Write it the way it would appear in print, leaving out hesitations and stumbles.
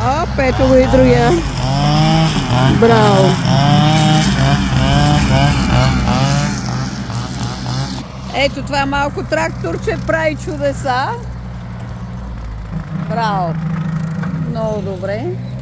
Оп, ето го и другия. Браво! Ето това малко тракторче прави чудеса. Браво! Много добре.